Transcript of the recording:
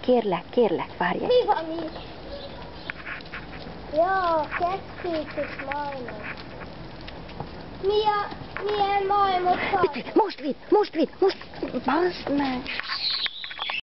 Kérlek, várj. Mi van is? Ja, kettőtös majmok. Milyen majmok van? Most vidd, bazd meg.